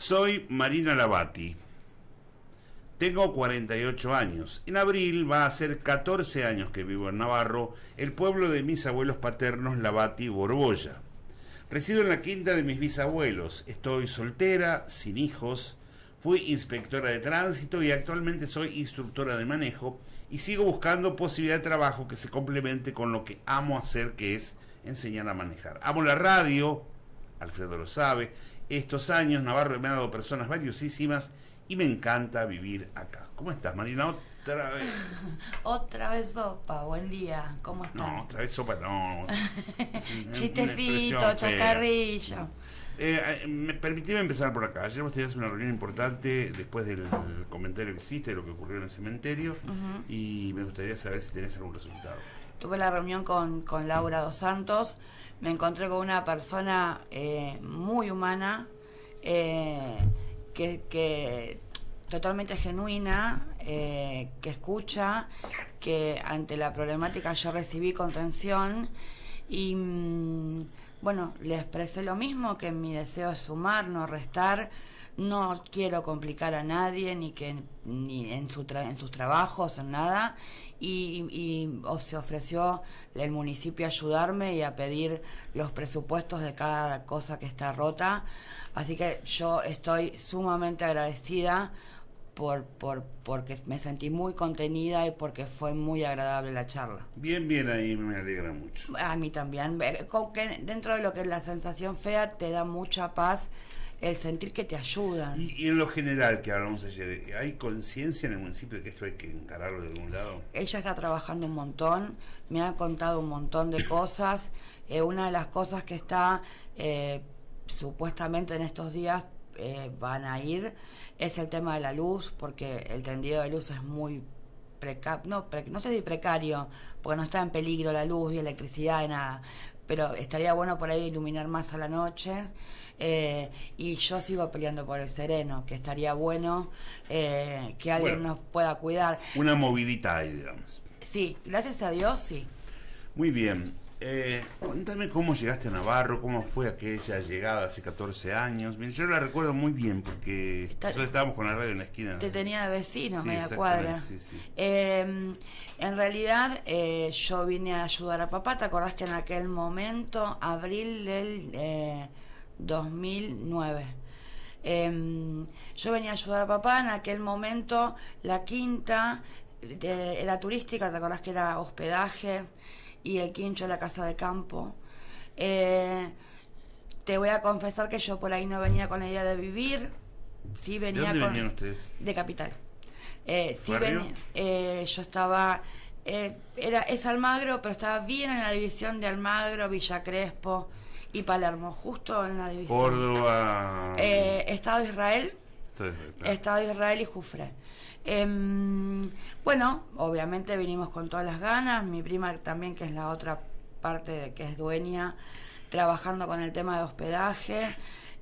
Soy Marina Lavati. Tengo 48 años. En abril va a ser 14 años que vivo en Navarro, el pueblo de mis abuelos paternos, Lavati Borbolla. Resido en la quinta de mis bisabuelos. Estoy soltera, sin hijos. Fui inspectora de tránsito y actualmente soy instructora de manejo y sigo buscando posibilidad de trabajo que se complemente con lo que amo hacer, que es enseñar a manejar. Amo la radio, Alfredo lo sabe. Estos años Navarro me ha dado personas valiosísimas y me encanta vivir acá. ¿Cómo estás, Marina? Otra vez. Otra vez sopa, buen día. ¿Cómo estás? No, otra vez sopa, no. Chistecito, chacarrillo. Permitime empezar por acá. Ayer vos tenías una reunión importante después del comentario que hiciste de lo que ocurrió en el cementerio, y me gustaría saber si tenés algún resultado. Tuve la reunión con Laura dos Santos. Me encontré con una persona muy humana, que totalmente genuina, que escucha, que ante la problemática yo recibí contención y bueno, le expresé lo mismo, que mi deseo es sumar, no restar. No quiero complicar a nadie, ni en sus trabajos, en nada, y se ofreció el municipio a ayudarme y a pedir los presupuestos de cada cosa que está rota. Así que yo estoy sumamente agradecida porque me sentí muy contenida y porque fue muy agradable la charla. Bien, ahí me alegra mucho. A mí también. Con que dentro de lo que es la sensación fea, te da mucha paz el sentir que te ayudan. Y en lo general, que hablamos ayer, ¿hay conciencia en el municipio de que esto hay que encararlo de algún lado? Ella está trabajando un montón, me ha contado un montón de cosas. Una de las cosas que está supuestamente en estos días van a ir es el tema de la luz, porque el tendido de luz es muy precario, no sé si precario, porque no está en peligro la luz y electricidad y nada, pero estaría bueno por ahí iluminar más a la noche. Y yo sigo peleando por el sereno, que estaría bueno que alguien nos pueda cuidar. Una movidita ahí, digamos. Sí, gracias a Dios, sí. Muy bien. Contame cómo llegaste a Navarro, cómo fue aquella llegada hace 14 años. Bien, yo la recuerdo muy bien porque nosotros estábamos con la radio en la esquina. Te tenía de vecino, sí, media cuadra. Sí. En realidad, yo vine a ayudar a papá. ¿Te acordás que en aquel momento, abril del 2009, yo venía a ayudar a papá? En aquel momento la quinta era turística, ¿te acordás que era hospedaje? Y el quincho la casa de campo. Te voy a confesar que yo por ahí no venía con la idea de vivir. Sí, venía. ¿De dónde venían ustedes? De Capital. Sí, venía, yo estaba es Almagro, pero estaba bien en la división de Almagro, Villa Crespo y Palermo, justo en la división. Córdoba. Estado de Israel. Claro. Estado de Israel y Jufre. Bueno, obviamente vinimos con todas las ganas. Mi prima también, que es la otra parte de que es dueña, trabajando con el tema de hospedaje,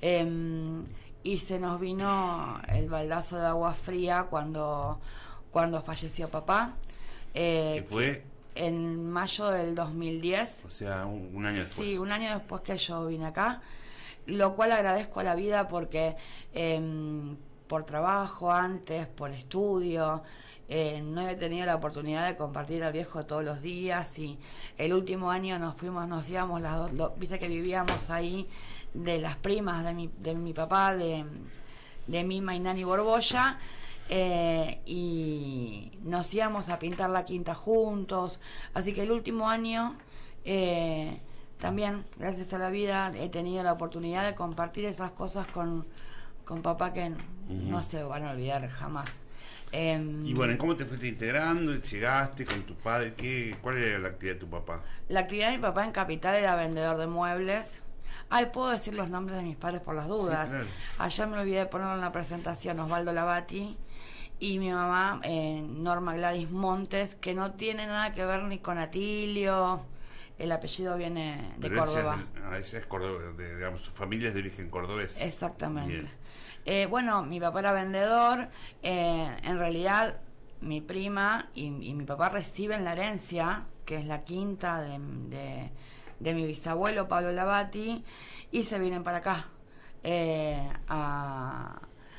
y se nos vino el baldazo de agua fría cuando falleció papá. ¿Qué fue? En mayo del 2010. O sea, un año después. Sí, un año después que yo vine acá, lo cual agradezco a la vida porque por trabajo antes, por estudio, no he tenido la oportunidad de compartir al viejo todos los días, y el último año nos íbamos las dos, viste que vivíamos ahí, de las primas de mi papá, de Mima y Nani Borbolla, y nos íbamos a pintar la quinta juntos, así que el último año también, gracias a la vida, he tenido la oportunidad de compartir esas cosas con papá, que no se van a olvidar jamás. Y bueno, ¿cómo te fuiste integrando? ¿Llegaste con tu padre? ¿Cuál era la actividad de tu papá? La actividad de mi papá en Capital era vendedor de muebles. Puedo decir los nombres de mis padres por las dudas. Sí, claro. Ayer me olvidé de ponerlo en la presentación: Osvaldo Lavati, y mi mamá, Norma Gladys Montes, que no tiene nada que ver ni con Atilio. El apellido viene de Córdoba. Ese es Córdoba, digamos, su familia es de origen cordobés. Exactamente. Bueno, mi papá era vendedor. En realidad, mi prima y mi papá reciben la herencia, que es la quinta de mi bisabuelo Pablo Lavati, y se vienen para acá a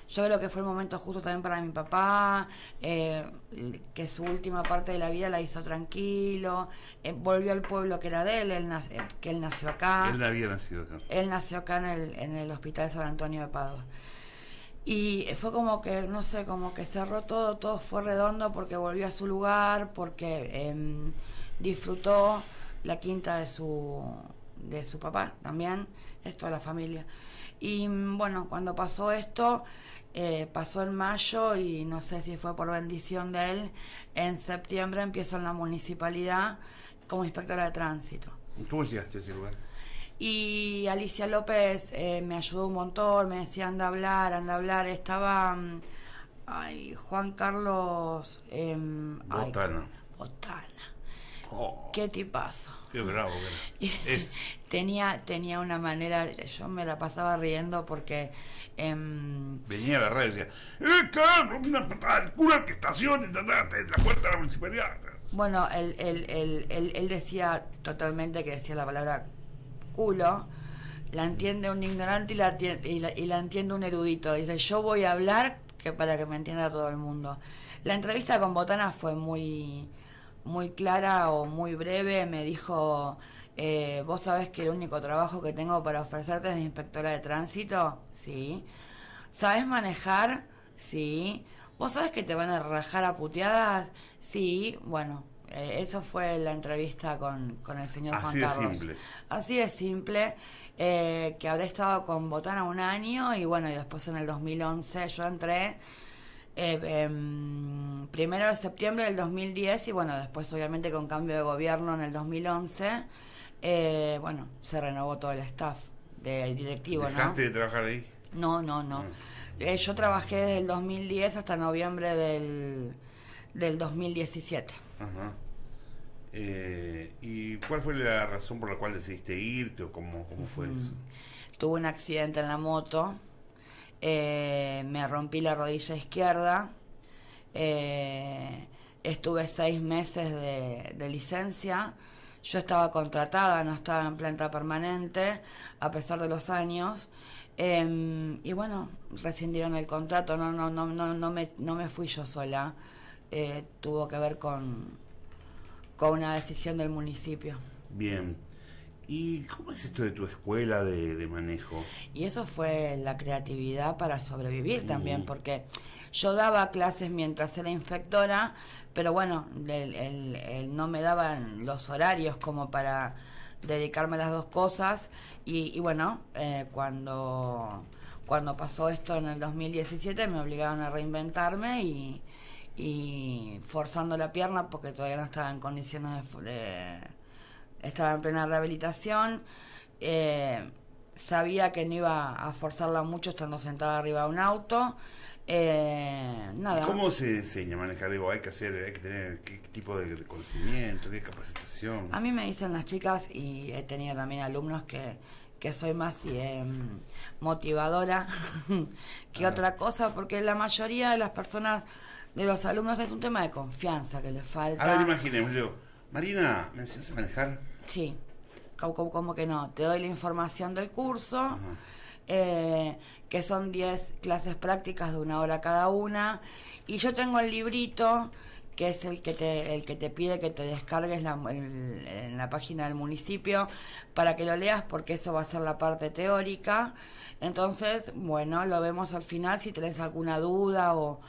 yo creo que fue el momento justo también para mi papá, que su última parte de la vida la hizo tranquilo, volvió al pueblo que era de él, que él nació acá. Él había nacido acá. Él nació acá en el Hospital San Antonio de Padua. Y fue como que, no sé, como que cerró todo fue redondo porque volvió a su lugar, porque disfrutó la quinta de su papá también, es toda la familia. Y bueno, cuando pasó esto, pasó en mayo y no sé si fue por bendición de él, en septiembre empiezo en la municipalidad como inspectora de tránsito. ¿Cómo llegaste a ese lugar? Y Alicia López me ayudó un montón, me decía anda a hablar, estaba Juan Carlos Botana. Botana. Oh, Qué tipazo. qué bravo que era. Es, tenía una manera, yo me la pasaba riendo porque venía a la radio y decía, cabrón, una patada al culo al que estacione, en la puerta de la municipalidad. bueno, él decía totalmente que decía la palabra culo, la entiende un ignorante y la entiende un erudito. Dice, yo voy a hablar que para que me entienda todo el mundo. La entrevista con Botana fue muy clara o muy breve. Me dijo, vos sabés que el único trabajo que tengo para ofrecerte es de inspectora de tránsito. Sí. ¿Sabés manejar? Sí. ¿Vos sabés que te van a rajar a puteadas? Sí. Bueno, eso fue la entrevista con el señor Juan Carlos. Así de simple. Así de simple, que habré estado con Botana un año y bueno, y después en el 2011 yo entré, primero de septiembre del 2010 y bueno, después obviamente con cambio de gobierno en el 2011, bueno, se renovó todo el staff del directivo, ¿no? ¿Dejaste de trabajar ahí? No. Yo trabajé desde el 2010 hasta noviembre del 2017. Ajá. ¿Y cuál fue la razón por la cual decidiste irte o cómo fue eso? Tuve un accidente en la moto, me rompí la rodilla izquierda, estuve 6 meses de licencia, yo estaba contratada, no estaba en planta permanente, a pesar de los años, y bueno, rescindieron el contrato, no me fui yo sola, tuvo que ver con una decisión del municipio. Bien. ¿Y cómo es esto de tu escuela de manejo? Y eso fue la creatividad para sobrevivir también, porque yo daba clases mientras era inspectora, pero bueno, no me daban los horarios como para dedicarme a las dos cosas, y bueno, cuando pasó esto en el 2017 me obligaron a reinventarme y forzando la pierna porque todavía no estaba en condiciones estaba en plena rehabilitación, sabía que no iba a forzarla mucho estando sentada arriba de un auto, nada. ¿Cómo se enseña a manejar? Digo, hay que tener qué tipo de conocimiento, qué capacitación. A mí me dicen las chicas, y he tenido también alumnos que soy más motivadora que otra cosa, porque la mayoría de las personas, de los alumnos, es un tema de confianza que les falta. A ver, imaginemos, yo, Marina, ¿me enseñas a manejar? Sí, como que no. Te doy la información del curso, que son 10 clases prácticas de 1 hora cada una, y yo tengo el librito, que es el que te pide que te descargues en la página del municipio para que lo leas, porque eso va a ser la parte teórica. Entonces, bueno, lo vemos al final si tenés alguna duda o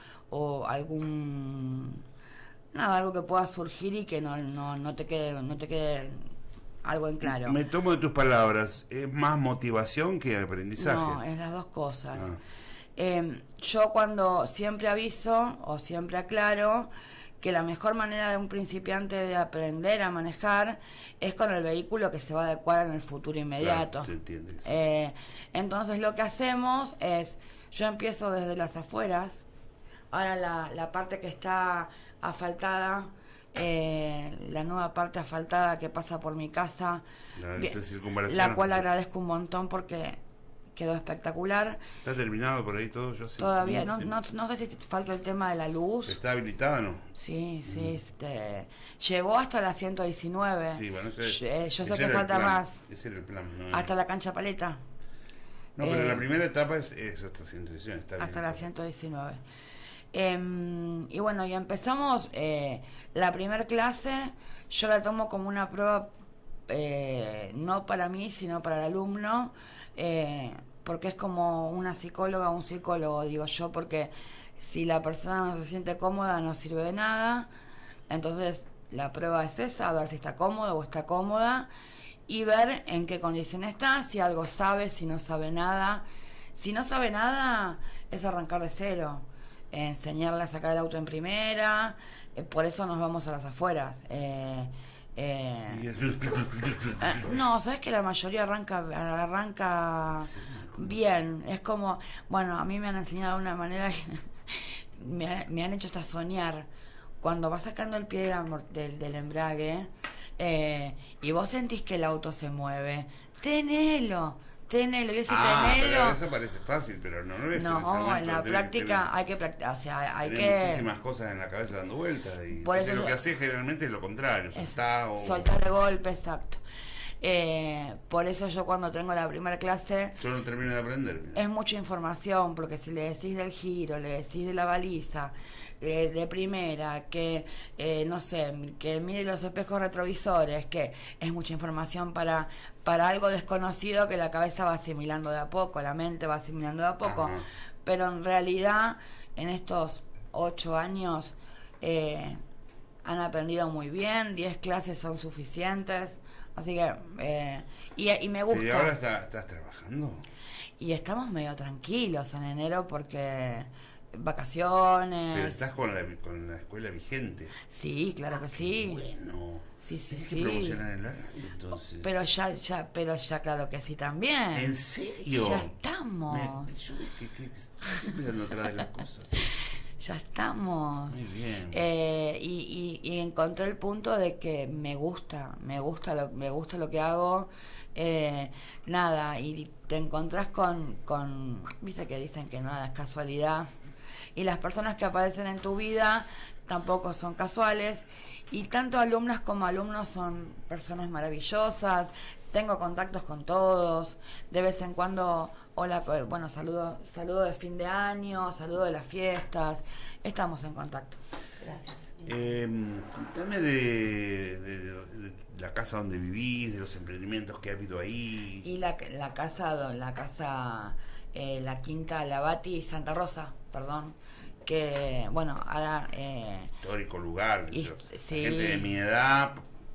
algo que pueda surgir y que no te quede algo en claro. Me tomo de tus palabras, ¿es más motivación que aprendizaje? No, es las dos cosas. Yo cuando siempre aviso o siempre aclaro que la mejor manera de un principiante de aprender a manejar es con el vehículo que se va a adecuar en el futuro inmediato. Claro, se entiende. Sí. Entonces lo que hacemos es, yo empiezo desde las afueras, ahora la parte que está asfaltada, la nueva parte asfaltada que pasa por mi casa, la cual agradezco un montón porque quedó espectacular. ¿Está terminado por ahí todo? Yo sé. Todavía, no sé si falta el tema de la luz. ¿Está habilitada o no? Sí, llegó hasta la 119. Sí, bueno, yo sé que falta más. Ese era el plan. No, hasta la cancha paleta. No, pero la primera etapa es hasta 119, está bien. Hasta la 119. Y bueno, y empezamos la primera clase, yo la tomo como una prueba, no para mí, sino para el alumno, porque es como una psicóloga o un psicólogo, digo yo, porque si la persona no se siente cómoda no sirve de nada. Entonces la prueba es esa, a ver si está cómodo o está cómoda y ver en qué condición está, si algo sabe, si no sabe nada. Si no sabe nada es arrancar de cero, enseñarle a sacar el auto en primera, por eso nos vamos a las afueras. No, sabes que la mayoría arranca bien, es como, bueno, a mí me han enseñado de una manera que me han hecho hasta soñar cuando vas sacando el pie del embrague, y vos sentís que el auto se mueve, tenelo, y ese tenelo. Pero eso parece fácil, pero no es. No, en la práctica hay que practicar, o sea, hay que muchísimas cosas en la cabeza dando vueltas, y por eso lo que haces generalmente es lo contrario, soltar el golpe, exacto. Por eso yo cuando tengo la primera clase yo no termino de aprender. Es mucha información, porque si le decís del giro, le decís de la baliza, de primera, que no sé, que mire los espejos retrovisores, que es mucha información para algo desconocido que la cabeza va asimilando de a poco, la mente va asimilando de a poco. Ajá. Pero en realidad en estos 8 años han aprendido muy bien, 10 clases son suficientes. Así que, y me gusta. ¿Y ahora estás trabajando? Y estamos medio tranquilos en enero porque vacaciones. Pero estás con la escuela vigente. Sí, claro que sí. Bueno. Sí. Que promocionar en la radio, entonces. Pero ya claro que sí también. ¿En serio? Ya estamos. Yo que estoy mirando atrás de las cosas. Ya estamos. Muy bien. Y encontré el punto de que me gusta lo que hago. Nada, y te encontrás con viste que dicen que nada es casualidad, y las personas que aparecen en tu vida tampoco son casuales, y tanto alumnas como alumnos son personas maravillosas. Tengo contactos con todos, de vez en cuando, hola, bueno, saludo de fin de año, saludo de las fiestas, estamos en contacto. Gracias. Contame de la casa donde vivís, de los emprendimientos que ha habido ahí. Y la Quinta Lavati Santa Rosa, perdón, que bueno, ahora histórico lugar, sí. Gente de mi edad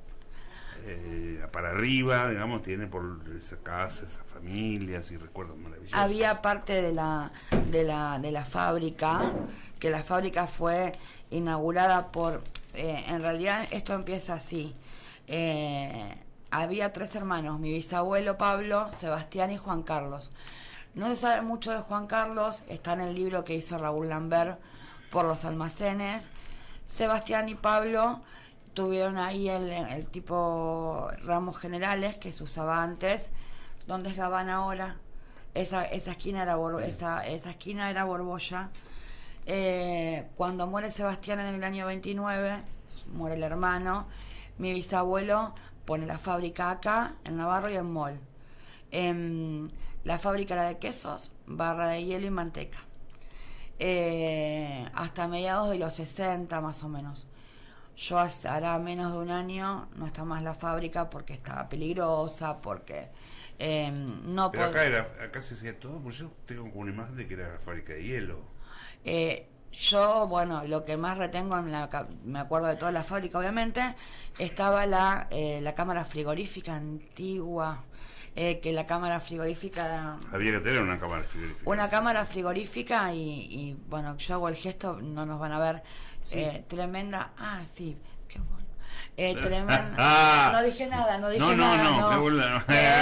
para arriba, digamos, tiene por esa casa, esas familias y recuerdos maravillosos. Había parte de la fábrica, que la fábrica fue inaugurada por en realidad esto empieza así. Había 3 hermanos, mi bisabuelo Pablo, Sebastián y Juan Carlos. No se sabe mucho de Juan Carlos, está en el libro que hizo Raúl Lambert por los almacenes. Sebastián y Pablo tuvieron ahí el tipo ramos generales que se usaba antes, donde es Gabán ahora. Esa esquina era esa esquina era Borbolla. Cuando muere Sebastián en el año 29, muere el hermano, mi bisabuelo pone la fábrica acá, en Navarro y en Mol. La fábrica era de quesos, barra de hielo y manteca. Hasta mediados de los 60 más o menos. Yo hará menos de un año no está más la fábrica porque estaba peligrosa, porque no. Pero acá se hacía todo, porque yo tengo como una imagen de que era la fábrica de hielo. Yo, bueno, lo que más retengo me acuerdo de toda la fábrica, obviamente, estaba la cámara frigorífica antigua. Que la cámara frigorífica había que tener una cámara frigorífica. Una cámara frigorífica y bueno, yo hago el gesto, no nos van a ver. Sí. Tremenda. Sí, qué bueno. Tremenda. No dije nada, no. Qué burda,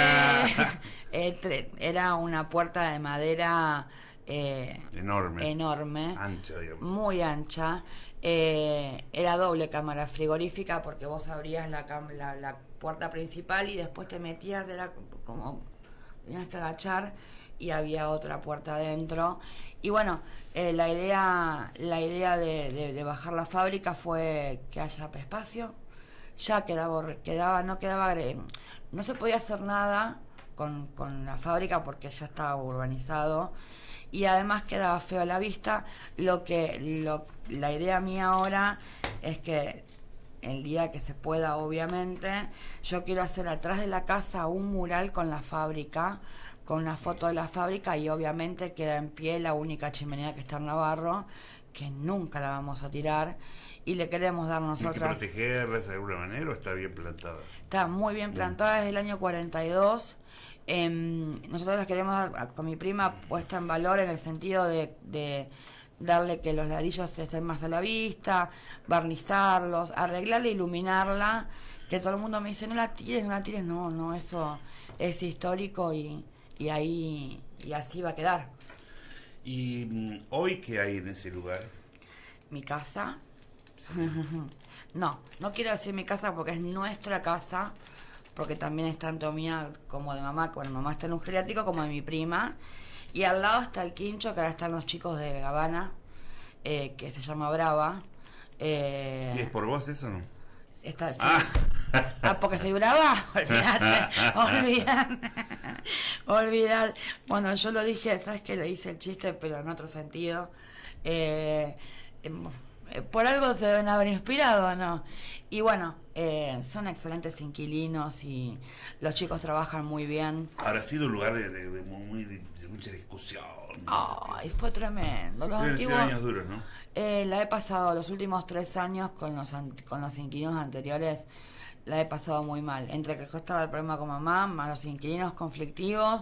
era una puerta de madera enorme, ancha, digamos. Muy ancha. Era doble cámara frigorífica porque vos abrías la puerta principal y después te metías, era como tenías que agachar y había otra puerta adentro. Y bueno, la idea de bajar la fábrica fue que haya espacio. Ya no se podía hacer nada con la fábrica porque ya estaba urbanizado y además quedaba feo a la vista. La idea mía ahora es que el día que se pueda, obviamente, yo quiero hacer atrás de la casa un mural con la fábrica, con una foto de la fábrica, y obviamente queda en pie la única chimenea que está en Navarro, que nunca la vamos a tirar, y le queremos dar nosotras... ¿Hay que protegerla de alguna manera o está bien plantada? Está muy bien plantada, desde el año 42. Nosotros las queremos dar con mi prima puesta en valor en el sentido de darle que los ladrillos estén más a la vista, barnizarlos, arreglarla, iluminarla, que todo el mundo me dice, no la tires, no, eso es histórico y ahí y así va a quedar. ¿Y hoy qué hay en ese lugar? Mi casa. No quiero decir mi casa porque es nuestra casa, porque también es tanto mía como de mamá, cuando mamá está en un geriátrico, como de mi prima. Y al lado está el quincho, que ahora están los chicos de Habana, que se llama Brava. ¿Y es por vos eso o no? Está, sí. Porque soy brava, olvidar. Bueno, yo lo dije, sabes que le hice el chiste, pero en otro sentido. Por algo se deben haber inspirado, ¿no? Y bueno, son excelentes inquilinos y los chicos trabajan muy bien. Habrá sido un lugar de mucha discusión. Ay, fue tremendo. Los Deben ser años duros, ¿no? La he pasado los últimos 3 años con los inquilinos anteriores, la he pasado muy mal. Entre que estaba el problema con mamá, más los inquilinos conflictivos,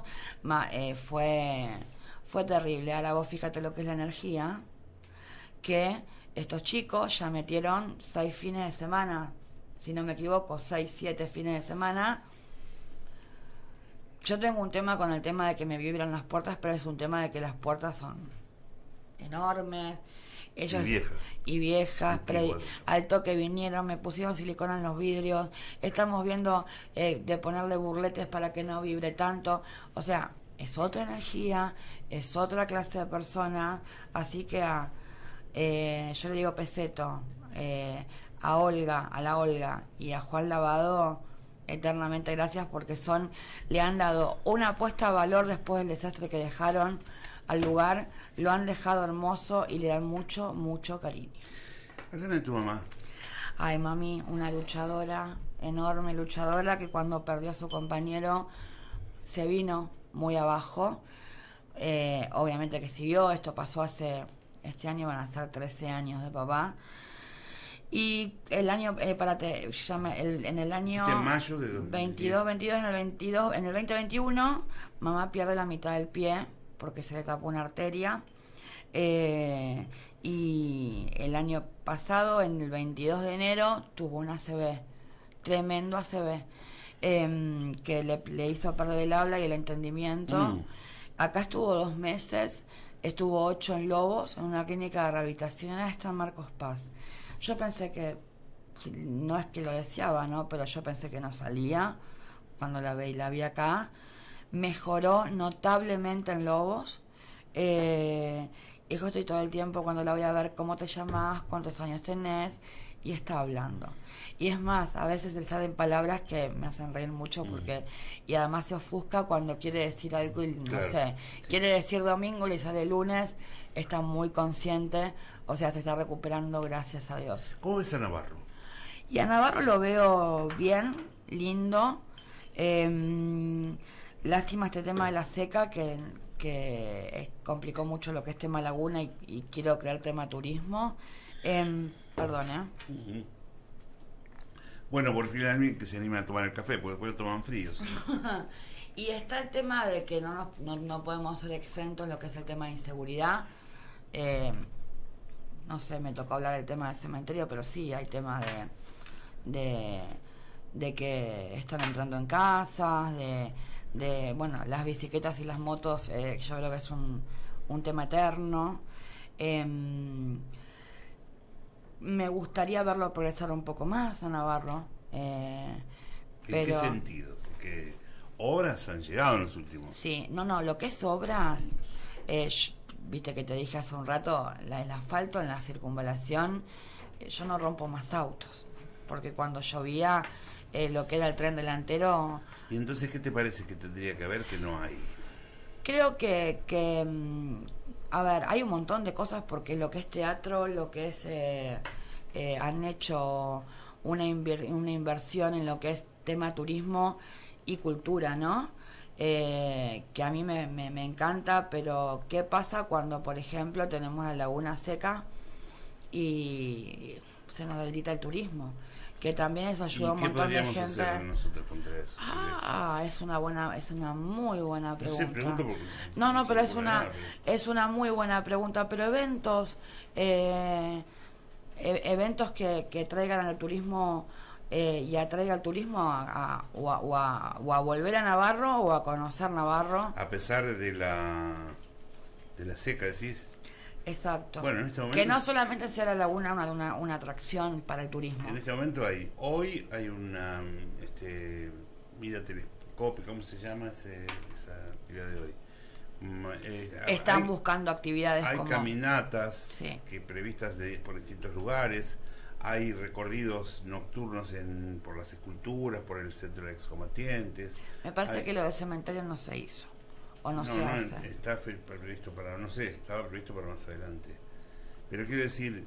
fue terrible. Ahora vos fíjate lo que es la energía, que estos chicos ya metieron 6 fines de semana, si no me equivoco, 6, 7 fines de semana. Yo tengo un tema con el tema de que me vibran las puertas, pero es un tema de que las puertas son enormes. Ellos, y viejas, pero al toque vinieron, me pusieron silicona en los vidrios, estamos viendo de ponerle burletes para que no vibre tanto, o sea, es otra energía, es otra clase de persona, así que yo le digo Peseto, a la Olga y a Juan Lavado, eternamente gracias, porque le han dado una apuesta a valor después del desastre que dejaron al lugar, lo han dejado hermoso y le dan mucho, mucho cariño. Háblame de tu mamá. Ay, mami, una luchadora, enorme luchadora, que cuando perdió a su compañero se vino muy abajo. Obviamente que siguió, esto pasó este año van a ser 13 años de papá. Y el año, en el año en mayo de 22, en el 2021, mamá pierde la mitad del pie porque se le tapó una arteria, y el año pasado, en el 22 de enero, tuvo un ACV, tremendo ACV, que le hizo perder el habla y el entendimiento. Acá estuvo 2 meses, estuvo 8 en Lobos, en una clínica de rehabilitación, hasta en Marcos Paz. Yo pensé que, no es que lo deseaba, ¿no? Pero yo pensé que no salía cuando la vi acá. Mejoró notablemente en Lobos. Y yo estoy todo el tiempo cuando la voy a ver, ¿cómo te llamas? ¿Cuántos años tenés? Y está hablando. Y es más, a veces le salen palabras que me hacen reír mucho porque... Y además se ofusca cuando quiere decir algo y no sé. Sí. Quiere decir domingo y le sale lunes. Está muy consciente. O sea, se está recuperando, gracias a Dios. ¿Cómo ves a Navarro? Y a Navarro lo veo bien, lindo. Lástima este tema de la seca que complicó mucho lo que es tema laguna y quiero crear tema turismo. Perdón, Bueno, por fin alguien que se anima a tomar el café, porque después lo toman fríos. Y está el tema de que no podemos ser exentos en lo que es el tema de inseguridad. No sé, me tocó hablar del tema del cementerio, pero sí, hay temas de que están entrando en casas, bueno, las bicicletas y las motos, yo creo que es un tema eterno. Me gustaría verlo progresar un poco más a Navarro. ¿En qué sentido? Porque obras han llegado en los últimos. Sí, lo que es obras, viste que te dije hace un rato, el asfalto en la circunvalación, yo no rompo más autos, porque cuando llovía lo que era el tren delantero. ¿Y entonces qué te parece que tendría que haber que no hay? Creo que a ver, hay un montón de cosas porque lo que es teatro, lo que es han hecho una inversión en lo que es tema turismo y cultura, ¿no? Que a mí me encanta, pero ¿qué pasa cuando, por ejemplo, tenemos la laguna seca y se nos debilita el turismo? Que también eso ayuda a un montón de gente. ¿Qué podríamos hacer nosotros contra eso? Es una muy buena pregunta. No sé, pregunto porque no, pero es una muy buena pregunta. Pero eventos que traigan al turismo y atraiga al turismo o a volver a Navarro o a conocer Navarro. A pesar de la seca, decís. Exacto. Bueno, en este momento que no solamente sea la laguna una atracción para el turismo. En este momento hoy hay una vida telescópica, ¿cómo se llama esa actividad de hoy? Están buscando actividades hay como... caminatas sí, que previstas por distintos lugares, hay recorridos nocturnos por las esculturas, por el centro de excombatientes. Me parece que lo del cementerio no se hizo. ¿O no se hace? Está previsto para, no sé, estaba previsto para más adelante. Pero quiero decir,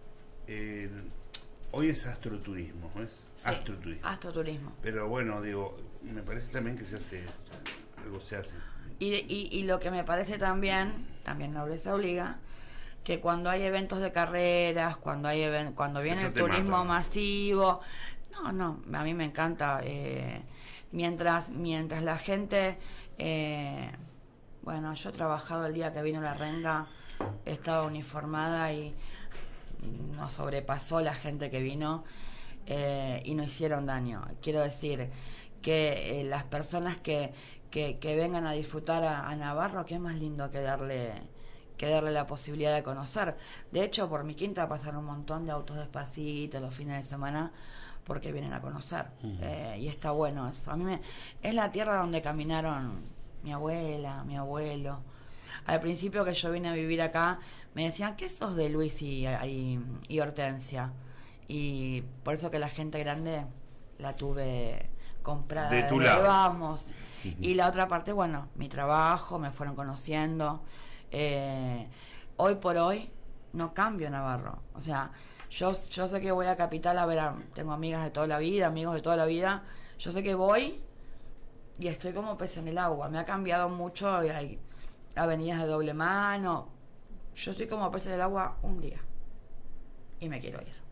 hoy es astroturismo, ¿no es? Sí, astroturismo. Pero bueno, digo, me parece también que se hace esto, algo se hace. Y lo que me parece también nobleza obliga, que cuando hay eventos de carreras, cuando viene el turismo masivo, no, a mí me encanta, mientras la gente... bueno, yo he trabajado el día que vino la renga, estaba uniformada y nos sobrepasó la gente que vino y no hicieron daño. Quiero decir que las personas que vengan a disfrutar a Navarro, qué más lindo que darle la posibilidad de conocer. De hecho, por mi quinta pasan un montón de autos despacito los fines de semana porque vienen a conocer. Y está bueno eso. A mí es la tierra donde caminaron mi abuela, mi abuelo. Al principio que yo vine a vivir acá, me decían, ¿qué sos de Luis y Hortensia? Y por eso que la gente grande la tuve comprada. De tu lado. Vamos. Y la otra parte, bueno, mi trabajo, me fueron conociendo. Hoy por hoy no cambio Navarro. O sea, yo sé que voy a Capital a ver tengo amigas de toda la vida, amigos de toda la vida. Yo sé que voy y estoy como pez en el agua. Me ha cambiado mucho, hay avenidas de doble mano. Yo estoy como pez en el agua un día y me quiero ir.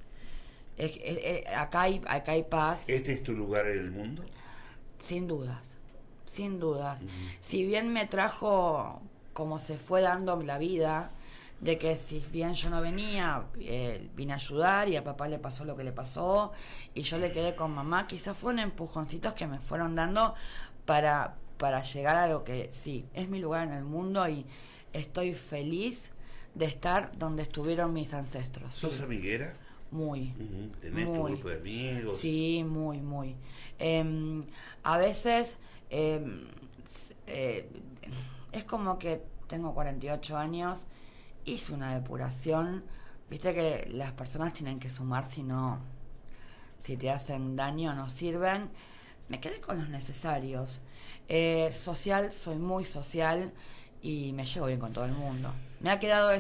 Acá hay paz. ¿Este es tu lugar en el mundo? Sin dudas. Si bien me trajo, como se fue dando la vida, de que si bien yo no venía, vine a ayudar y a papá le pasó lo que le pasó y yo le quedé con mamá, quizás fueron empujoncitos que me fueron dando para llegar a lo que sí, es mi lugar en el mundo y estoy feliz de estar donde estuvieron mis ancestros. ¿Sos sí. amiguera? Muy. ¿Tenés tu grupo de amigos? Sí, muy. A veces es como que tengo 48 años, hice una depuración, viste que las personas tienen que sumar, si te hacen daño no sirven. Me quedé con los necesarios. Social, soy muy social y me llevo bien con todo el mundo. Me ha quedado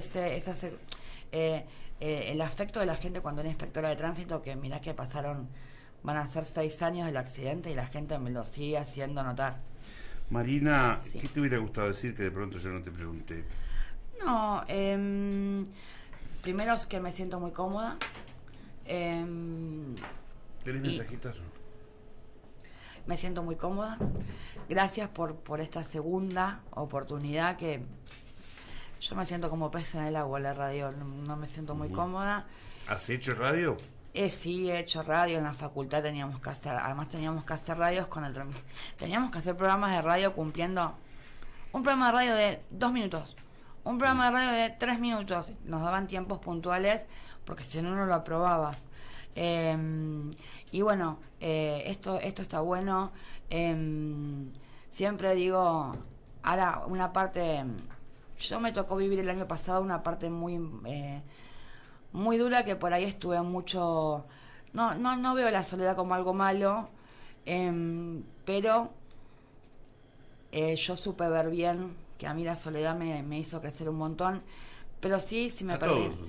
el afecto de la gente cuando era inspectora de tránsito, que mirá que van a ser 6 años del accidente y la gente me lo sigue haciendo notar. Marina, sí. ¿Qué te hubiera gustado decir que de pronto yo no te pregunté? No, primero es que me siento muy cómoda. ¿Tenés mensajitos? Me siento muy cómoda. Gracias por esta segunda oportunidad que yo me siento como pez en el agua en la radio, no me siento muy cómoda. ¿Has hecho radio? Sí, he hecho radio en la facultad, teníamos que hacer radios teníamos que hacer programas de radio cumpliendo un programa de radio de 2 minutos, un programa de radio de 3 minutos, nos daban tiempos puntuales porque si no lo aprobabas. Y bueno, esto está bueno. Siempre digo, ahora una parte, yo me tocó vivir el año pasado una parte muy dura, que por ahí estuve mucho no veo la soledad como algo malo, pero yo supe ver bien que a mí la soledad me hizo crecer un montón. Pero sí, si me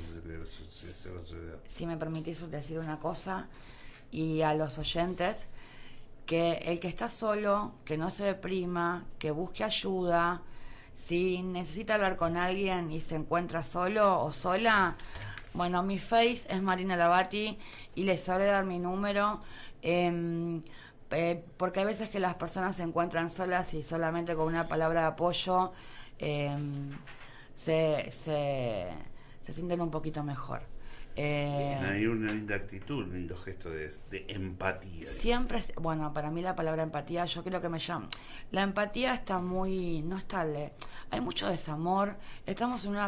permitís decir una cosa, y a los oyentes, que el que está solo, que no se deprima, que busque ayuda. Si necesita hablar con alguien y se encuentra solo o sola, bueno, mi face es Marina Lavati y les sabré dar mi número, porque hay veces que las personas se encuentran solas y solamente con una palabra de apoyo se sienten un poquito mejor. Hay una linda actitud, un lindo gesto de empatía. Siempre, bueno, para mí la palabra empatía, yo creo que me llama. La empatía está muy, no está, hay mucho desamor. Estamos en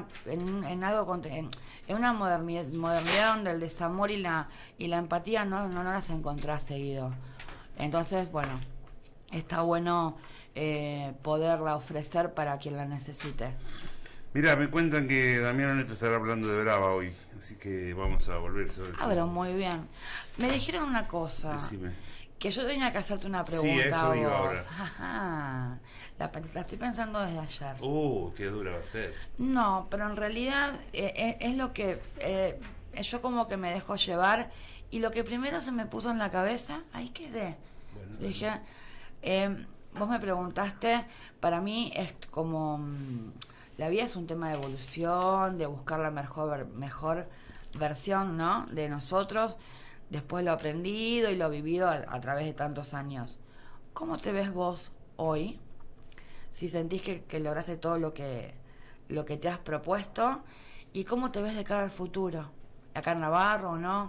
una modernidad donde el desamor y la empatía no las encontrás seguido. Entonces, bueno, está bueno poderla ofrecer para quien la necesite. Mira, me cuentan que Damián Neto estará hablando de Brava hoy, así que vamos a volver sobre todo. Pero muy bien. Me dijeron una cosa. Decime. Que yo tenía que hacerte una pregunta. Sí, eso iba ahora. Ajá. La estoy pensando desde ayer. Qué dura va a ser. No, pero en realidad es lo que yo como que me dejo llevar, y lo que primero se me puso en la cabeza, ahí quedé. Bueno, dije, vos me preguntaste, para mí es como... la vida es un tema de evolución, de buscar la mejor versión, ¿no?, de nosotros, después lo aprendido y lo vivido a través de tantos años. ¿Cómo te ves vos hoy? Si sentís que lograste todo lo que te has propuesto, ¿y cómo te ves de cara al futuro? ¿Acá en Navarro o no?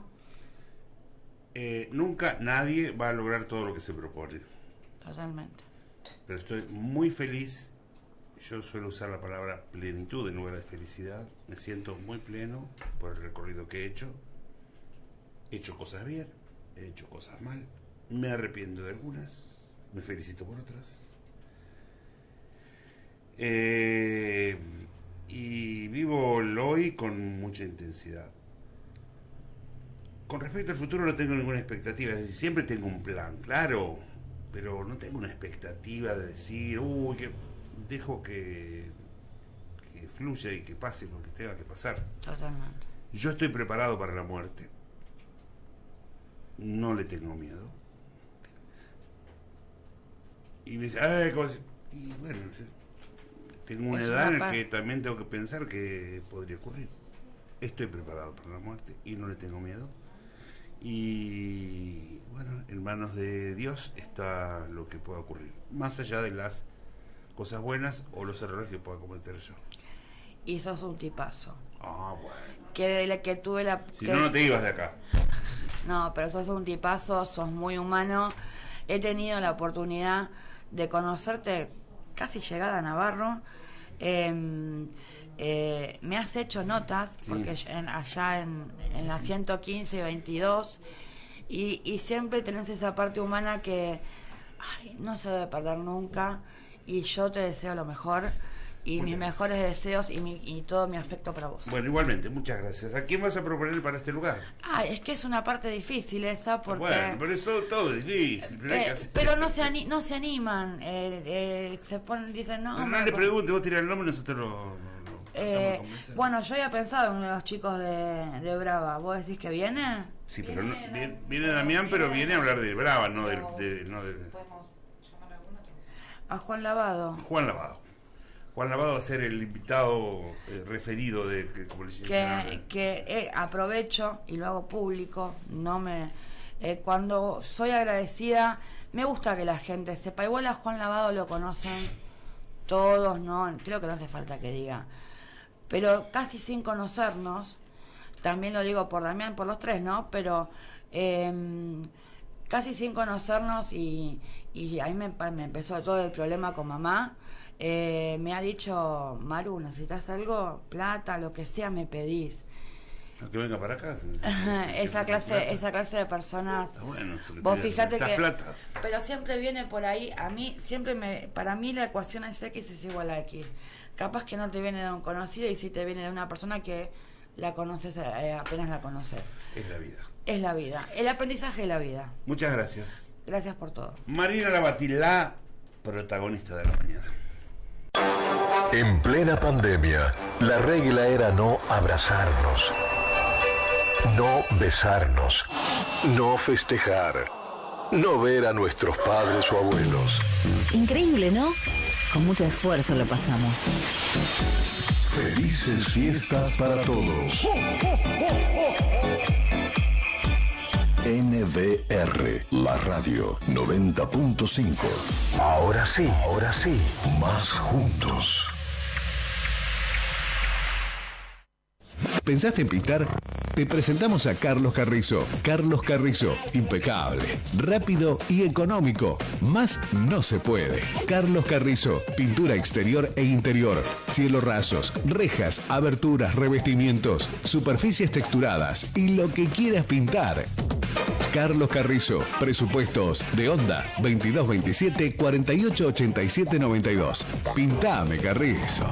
Nunca nadie va a lograr todo lo que se propone. Totalmente. Pero estoy muy feliz. Yo suelo usar la palabra plenitud en lugar de felicidad. Me siento muy pleno por el recorrido que he hecho. He hecho cosas bien, he hecho cosas mal. Me arrepiento de algunas, me felicito por otras. Y vivo el hoy con mucha intensidad. Con respecto al futuro no tengo ninguna expectativa. Es decir, siempre tengo un plan, claro, pero no tengo una expectativa de decir, que... dejo que fluya y que pase lo que tenga que pasar. Totalmente. Yo estoy preparado para la muerte. No le tengo miedo. Y me dice, y bueno, tengo una edad en la que también tengo que pensar que podría ocurrir. Estoy preparado para la muerte y no le tengo miedo. Y bueno, en manos de Dios está lo que pueda ocurrir. Más allá de las cosas buenas o los errores que pueda cometer yo. Y sos un tipazo. Bueno. Que tuve la... Si no te ibas de acá. No, pero sos un tipazo, sos muy humano. He tenido la oportunidad de conocerte casi llegada a Navarro. Me has hecho notas, sí, porque allá en la 115 y 22, y siempre tenés esa parte humana que no se debe perder nunca. Y yo te deseo lo mejor y mis mejores deseos y todo mi afecto para vos. Bueno, igualmente, muchas gracias. ¿A quién vas a proponer para este lugar? Es que es una parte difícil esa, porque... Bueno, pero es todo difícil. Pero no se animan. Se ponen, dicen, no... Pero no le pregunte, vos tirás el nombre y nosotros lo bueno, yo había pensado en uno de los chicos de Brava. ¿Vos decís que viene? Sí, pero viene Damián, pero viene a hablar de Brava, no de... A Juan Lavado. Juan Lavado va a ser el invitado referido de como que aprovecho y lo hago público. Cuando soy agradecida, me gusta que la gente sepa. Igual a Juan Lavado lo conocen todos, ¿no? Creo que no hace falta que diga. Pero casi sin conocernos, también lo digo por Damián, por los tres, ¿no? Pero casi sin conocernos y ahí me empezó todo el problema con mamá. Me ha dicho, Maru, ¿necesitas algo? Plata, lo que sea, me pedís. Que venga para acá. Esa clase de personas. Bueno, vos fíjate que plata. Pero siempre viene por ahí. A mí para mí la ecuación es X es igual a X. Capaz que no te viene de un conocido y sí te viene de una persona que la conoces, apenas la conoces. Es la vida. es la vida. El aprendizaje es la vida. Muchas gracias. Gracias por todo. Marina Labati, la protagonista de la mañana. En plena pandemia, la regla era no abrazarnos, no besarnos, no festejar, no ver a nuestros padres o abuelos. Increíble, ¿no? Con mucho esfuerzo lo pasamos. Felices fiestas para todos. NBR, la radio 90.5. Ahora sí, más juntos. ¿Pensaste en pintar? Te presentamos a Carlos Carrizo. Carlos Carrizo, impecable, rápido y económico. Más no se puede. Carlos Carrizo, pintura exterior e interior, cielo rasos, rejas, aberturas, revestimientos, superficies texturadas y lo que quieras pintar. Carlos Carrizo, presupuestos de Onda 2227 48 87 92. Pintame, Carrizo.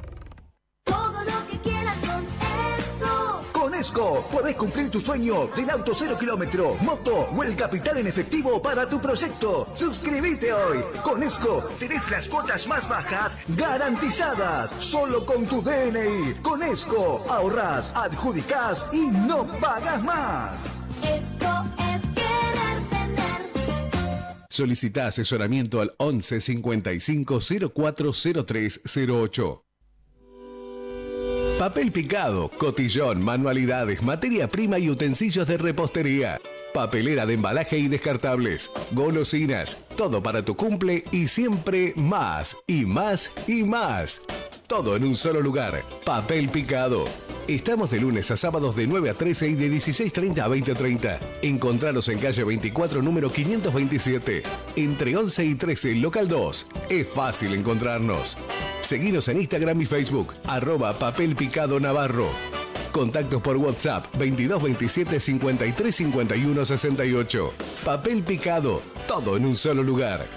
Con ESCO podés cumplir tu sueño del auto 0 kilómetro, moto o el capital en efectivo para tu proyecto. Suscríbete hoy. Con ESCO tenés las cuotas más bajas garantizadas. Solo con tu DNI. Con ESCO ahorrás, adjudicás y no pagas más. ESCO es querer tener. Solicita asesoramiento al 11 55 04 03 08. Papel picado, cotillón, manualidades, materia prima y utensilios de repostería. Papelera de embalaje y descartables, golosinas, todo para tu cumple y siempre más y más y más. Todo en un solo lugar. Papel picado. Estamos de lunes a sábados de 9 a 13 y de 16:30 a 20:30. Encontranos en calle 24, número 527. Entre 11 y 13, local 2. Es fácil encontrarnos. Seguinos en Instagram y Facebook, @Papel Picado Navarro. Contactos por WhatsApp 2227 53 51 68. Papel picado, todo en un solo lugar.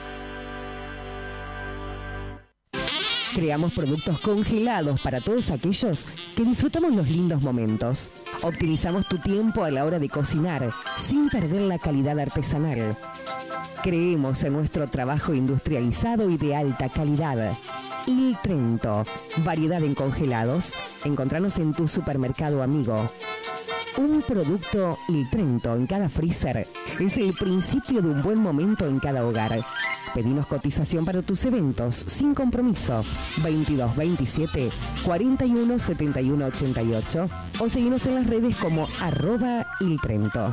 Creamos productos congelados para todos aquellos que disfrutamos los lindos momentos. Optimizamos tu tiempo a la hora de cocinar, sin perder la calidad artesanal. Creemos en nuestro trabajo industrializado y de alta calidad. Il Trento, variedad en congelados. Encontranos en tu supermercado amigo. Un producto Il Trento en cada freezer es el principio de un buen momento en cada hogar. Pedinos cotización para tus eventos sin compromiso. 2227 41 71 88 o seguinos en las redes como @Il Trento.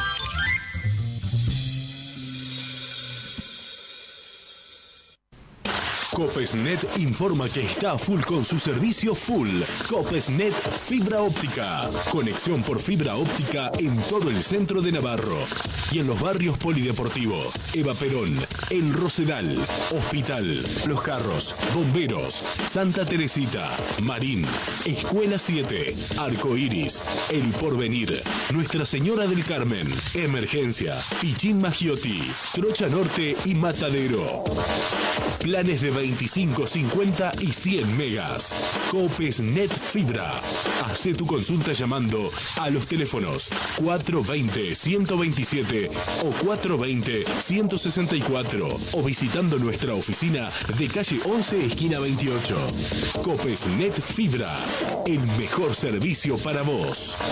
Copesnet informa que está a full con su servicio full. Copesnet Fibra Óptica. Conexión por fibra óptica en todo el centro de Navarro. Y en los barrios Polideportivo, Eva Perón, El Rosedal, Hospital, Los Carros, Bomberos, Santa Teresita, Marín, Escuela 7, Arco Iris, El Porvenir, Nuestra Señora del Carmen, Emergencia, Pichín Magiotti, Trocha Norte y Matadero. Planes de 25, 50 y 100 megas. Copesnet Fibra. Hacé tu consulta llamando a los teléfonos 420-127 o 420-164 o visitando nuestra oficina de calle 11, esquina 28. Copesnet Fibra. El mejor servicio para vos.